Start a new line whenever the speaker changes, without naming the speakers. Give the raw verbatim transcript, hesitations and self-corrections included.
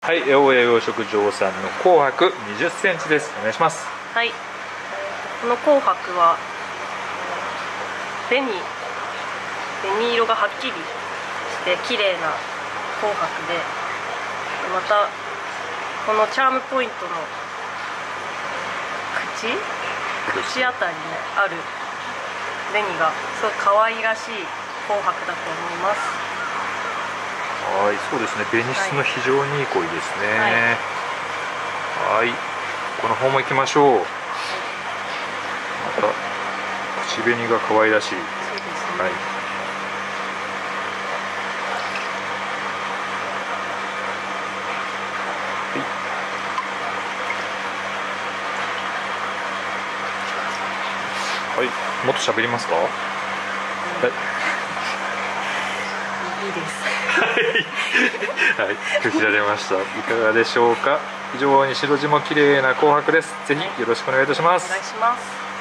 はい、大谷養殖場さんの紅白にじゅっセンチです。お願いします。
はい、この紅白は紅紅色がはっきりして綺麗な紅白で、またこのチャームポイントの口口あたりにある紅がすごく可愛らしい紅白だと思います。
はい、そうですね。紅質の非常にいい鯉ですね。はい、はい、この方も行きましょう。はい、また口紅が可愛らしい。そうですね。はい。はい、もっと喋りますか。はい
いいです。
はい、こちら出ました。いかがでしょうか。非常に白地も綺麗な紅白です。ぜひよろしくお願いいたします。
お願いします。